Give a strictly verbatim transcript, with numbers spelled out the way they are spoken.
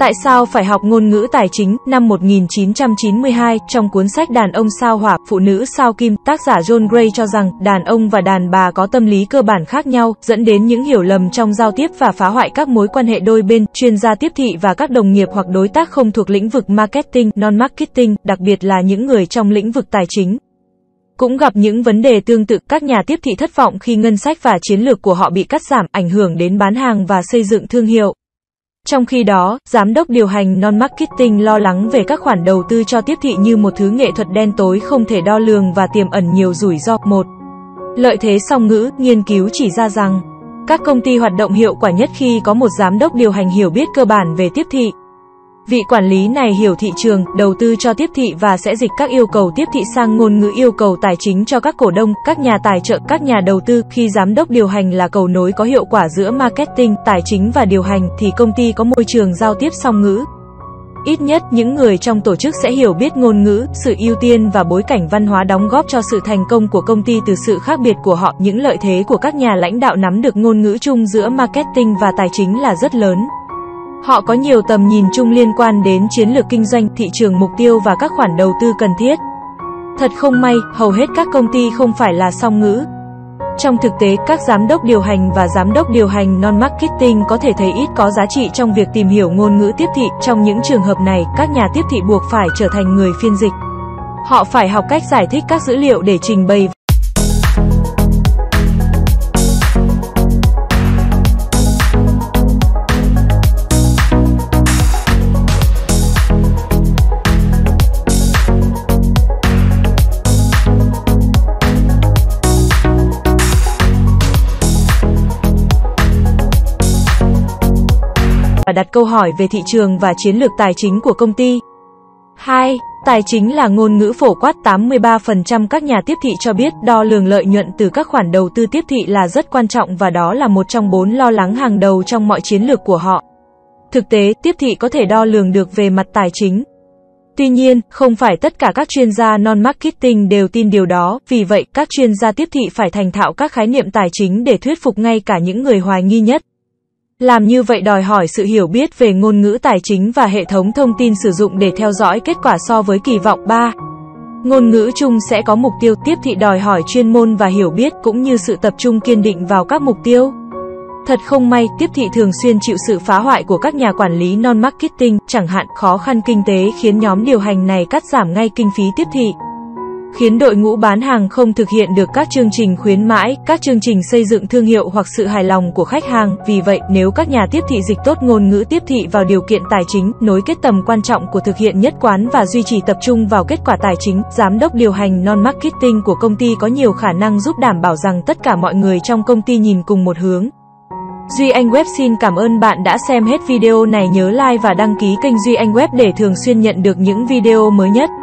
Tại sao phải học ngôn ngữ tài chính? Năm một nghìn chín trăm chín mươi hai, trong cuốn sách Đàn ông sao Hỏa, phụ nữ sao Kim, tác giả John Gray cho rằng, đàn ông và đàn bà có tâm lý cơ bản khác nhau, dẫn đến những hiểu lầm trong giao tiếp và phá hoại các mối quan hệ đôi bên. Chuyên gia tiếp thị và các đồng nghiệp hoặc đối tác không thuộc lĩnh vực marketing, non-marketing, đặc biệt là những người trong lĩnh vực tài chính, cũng gặp những vấn đề tương tự. Các nhà tiếp thị thất vọng khi ngân sách và chiến lược của họ bị cắt giảm, ảnh hưởng đến bán hàng và xây dựng thương hiệu. Trong khi đó, giám đốc điều hành non-marketing lo lắng về các khoản đầu tư cho tiếp thị như một thứ nghệ thuật đen tối không thể đo lường và tiềm ẩn nhiều rủi ro. một. Lợi thế song ngữ. Nghiên cứu chỉ ra rằng, các công ty hoạt động hiệu quả nhất khi có một giám đốc điều hành hiểu biết cơ bản về tiếp thị. Vị quản lý này hiểu thị trường, đầu tư cho tiếp thị và sẽ dịch các yêu cầu tiếp thị sang ngôn ngữ yêu cầu tài chính cho các cổ đông, các nhà tài trợ, các nhà đầu tư. Khi giám đốc điều hành là cầu nối có hiệu quả giữa marketing, tài chính và điều hành, thì công ty có môi trường giao tiếp song ngữ. Ít nhất, những người trong tổ chức sẽ hiểu biết ngôn ngữ, sự ưu tiên và bối cảnh văn hóa đóng góp cho sự thành công của công ty từ sự khác biệt của họ. Những lợi thế của các nhà lãnh đạo nắm được ngôn ngữ chung giữa marketing và tài chính là rất lớn. Họ có nhiều tầm nhìn chung liên quan đến chiến lược kinh doanh, thị trường mục tiêu và các khoản đầu tư cần thiết. Thật không may, hầu hết các công ty không phải là song ngữ. Trong thực tế, các giám đốc điều hành và giám đốc điều hành non-marketing có thể thấy ít có giá trị trong việc tìm hiểu ngôn ngữ tiếp thị. Trong những trường hợp này, các nhà tiếp thị buộc phải trở thành người phiên dịch. Họ phải học cách giải thích các dữ liệu để trình bày. Và đặt câu hỏi về thị trường và chiến lược tài chính của công ty. hai. Tài chính là ngôn ngữ phổ quát. tám mươi ba phần trăm các nhà tiếp thị cho biết đo lường lợi nhuận từ các khoản đầu tư tiếp thị là rất quan trọng và đó là một trong bốn lo lắng hàng đầu trong mọi chiến lược của họ. Thực tế, tiếp thị có thể đo lường được về mặt tài chính. Tuy nhiên, không phải tất cả các chuyên gia non-marketing đều tin điều đó, vì vậy, các chuyên gia tiếp thị phải thành thạo các khái niệm tài chính để thuyết phục ngay cả những người hoài nghi nhất. Làm như vậy đòi hỏi sự hiểu biết về ngôn ngữ tài chính và hệ thống thông tin sử dụng để theo dõi kết quả so với kỳ vọng. ba. Ngôn ngữ chung sẽ có mục tiêu. Tiếp thị đòi hỏi chuyên môn và hiểu biết cũng như sự tập trung kiên định vào các mục tiêu. Thật không may, tiếp thị thường xuyên chịu sự phá hoại của các nhà quản lý non-marketing, chẳng hạn khó khăn kinh tế khiến nhóm điều hành này cắt giảm ngay kinh phí tiếp thị, khiến đội ngũ bán hàng không thực hiện được các chương trình khuyến mãi, các chương trình xây dựng thương hiệu hoặc sự hài lòng của khách hàng. Vì vậy, nếu các nhà tiếp thị dịch tốt ngôn ngữ tiếp thị vào điều kiện tài chính, nối kết tầm quan trọng của thực hiện nhất quán và duy trì tập trung vào kết quả tài chính, giám đốc điều hành non-marketing của công ty có nhiều khả năng giúp đảm bảo rằng tất cả mọi người trong công ty nhìn cùng một hướng. Duy Anh Web xin cảm ơn bạn đã xem hết video này. Nhớ like và đăng ký kênh Duy Anh Web để thường xuyên nhận được những video mới nhất.